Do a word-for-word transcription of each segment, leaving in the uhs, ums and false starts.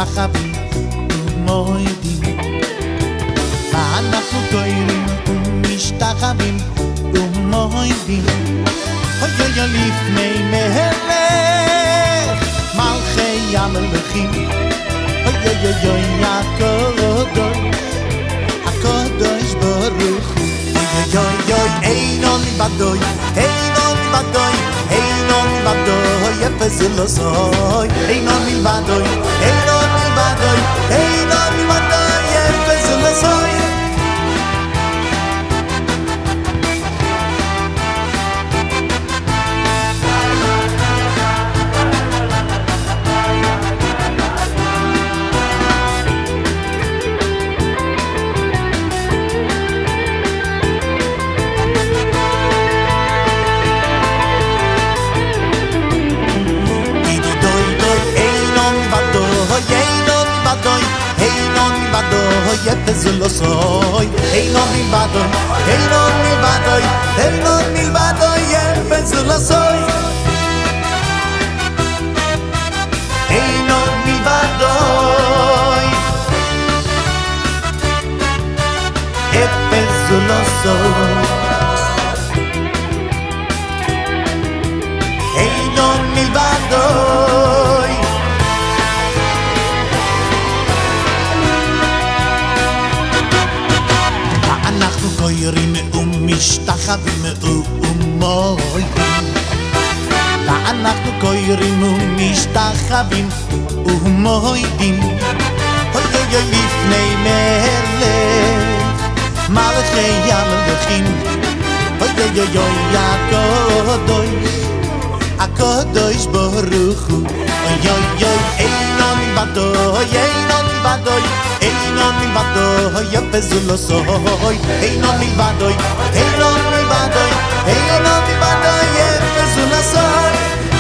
משתחווים ומועדים, ואנחנו גוירים ומשתחווים ומועדים. אוי אוי אוי לפני מלך מלכי המלכים, אוי אוי אוי אוי הקדוש הקדוש ברוך הוא. אוי אוי אוי אינו לבדוי, אינו לבדוי, אינו לבדוי, אפס לא סוי. אינו לבדוי, אינו לבדוי, אינו לבדוי, אפס לא סוי. אפס לא סוי. אינו מלבדוי, אינו מלבדוי, אינו מלבדוי, אפס לא סוי. אינו מלבדוי, אפס לא סוי. אינו מלבדוי, אנחנו גוירים ומשתחווים ומועדים, ואנחנו גוירים ומשתחווים ומועדים. אוי אוי אוי לפני מלך מלכי המלכים, אוי אוי אוי אוי הקדוש הקדוש ברוך הוא. אוי אוי אוי אינו לבדוי, אינו לבדוי, אינו לבדוי, אפס לא סוי. אינו לבדוי, אינו לבדוי, אינו לבדוי, אפס לא סוי.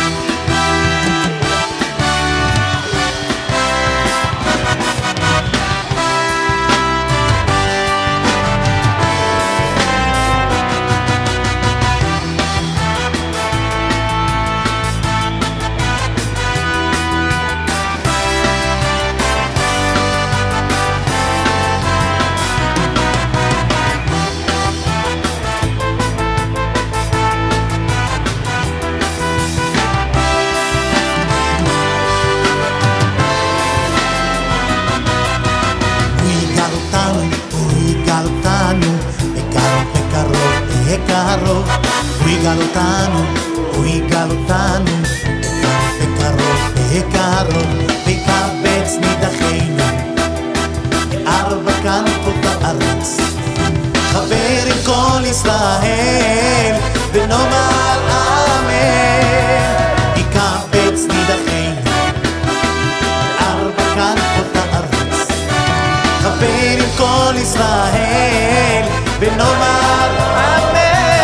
הוא יגאל אותנו, הוא יגאל אותנו, בקרוב, בקרוב, בקבץ נידחנו, בארבע כנפות הארץ, חבר עם כל ישראל, ונאמר אמן. בקבץ נידחנו, בארבע כנפות הארץ, חבר עם כל ישראל, ונאמר אמן.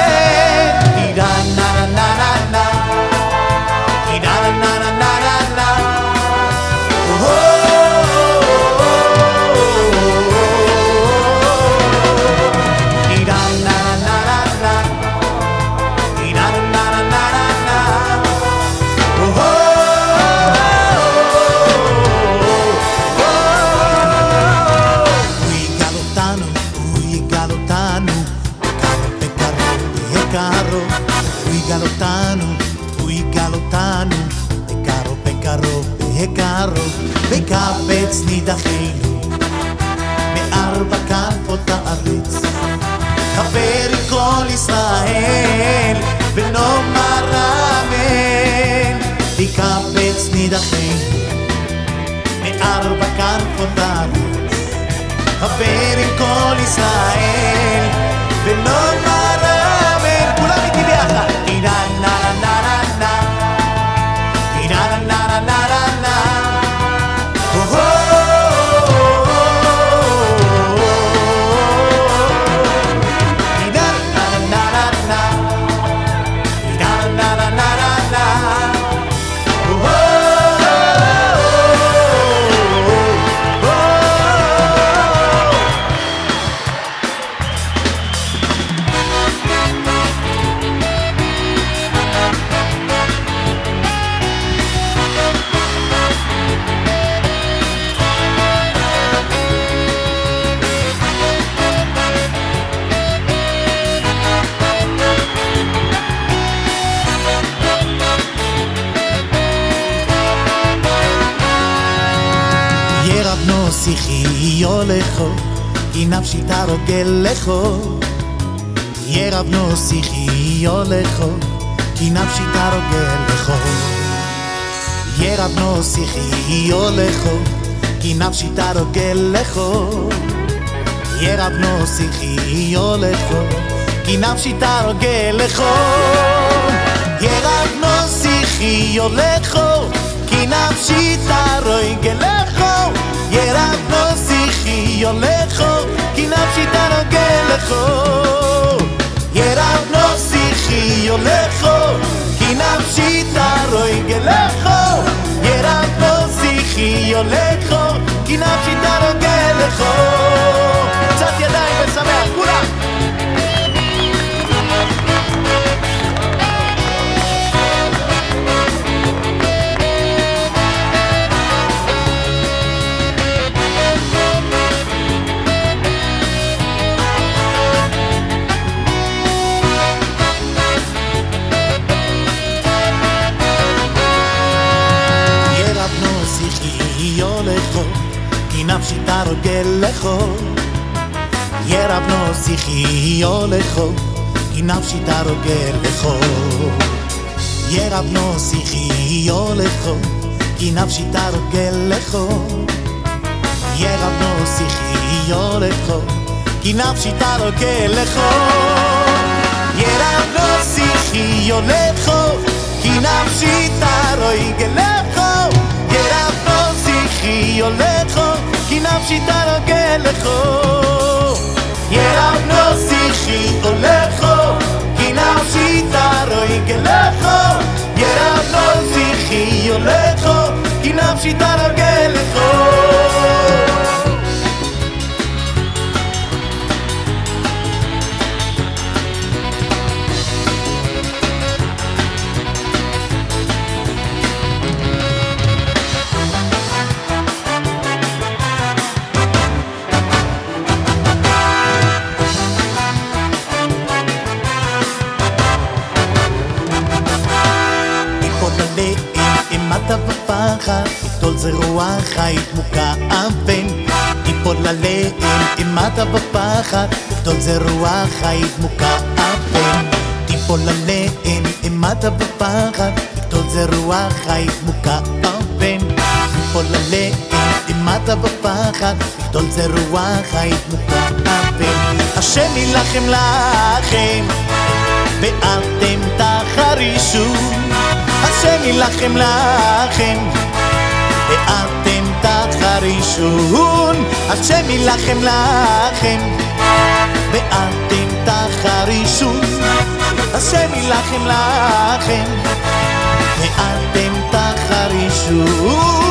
הוא יגאל אותנו, הוא יגאל אותנו, בקרוב, בקרוב, בקרוב, בקבץ נידחנו, מארבע כנפות הארץ, חבר עם כל ישראל, ונאמר אמן. בקבץ נידחנו, מארבע כנפות הארץ, חבר עם כל ישראל, ונאמר אמן. כולם איתי ביחד. נה נה נה נה נה, נה נה נה נה נה, שיחי הולכו, כי נפשי תרוגל לכו. ירבנו שיחי הולכו, כי נפשי תרוגל לכו. ירבנו שיחי הולכו, כי נפשי תרוגל לכו. ירבנו שיחי הולכו, כי נפשי תרוגל לכו. ירבנו שיחי הולכו, כי נפשי תרוגל לכו. ירבנו שיחי הולכו, כי נפשי תרוגל לכו. ירבנו שיחי הולכו, כי נפשי תרוגל לכו. ירבנו שיחי הולכו, כי נפשי תרוגל לכו. קצת ידיים ושמח, כולם! כי נפשי תרוגל לכו. ירבנו שיחי הולכו, כי נפשי תרוגל לכו. ירבנו שיחי הולכו, כי נפשי תרוגל לכו. ירבנו שיחי הולכו, כי נפשי תרוגל לכו. ירבנו שיחי הולכו, כי נפשי תרוגל לכו. ירבנו שיחי הולכו, כי נפשי תרוגל לכו. ירבנו שיחי הולכו, כי נפשי תרוגל לכו. ירבנו שיחי הולכו, כי נפשי תרוגל לכו. ופחד, תיטול זה רוח חית מוכה אבן. תיפול עליהם אימתה ופחד, תיטול זה רוח חית מוכה אבן. תיפול עליהם אימתה ופחד, תיטול זה רוח חית מוכה אבן. תיפול עליהם אימתה ופחד, תיטול זה רוח חית מוכה אבן. השם ילחם לכם ואתם תחרישו. השם ילחם לכם ואתם תחרישון. השם ילחם לכם ואתם תחרישון. השם ילחם לכם ואתם תחרישון.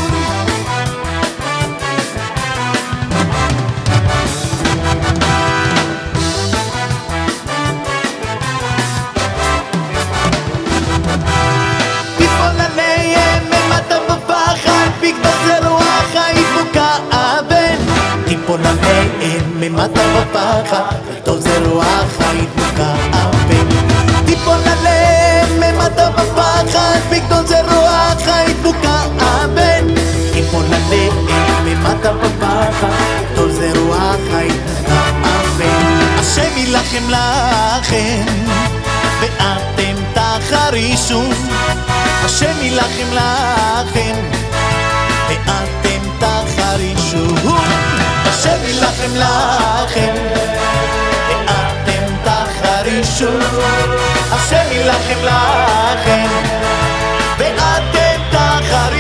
תיפול עליהם ממטה בפחד, תיטול זה רוח חית מוכה אבן. תיפול עליהם ממטה בפחד, תיטול זה רוח חית מוכה אבן. תיפול עליהם ממטה בפחד, תיטול זה רוח חית מוכה אבן. השם ילחם לכם ואתם תחרישון. השם ילחם לכם ואתם תחרישון. השם ילחם לכם ואתם תחרישון. השם ילחם לכם ואתם תחרישון.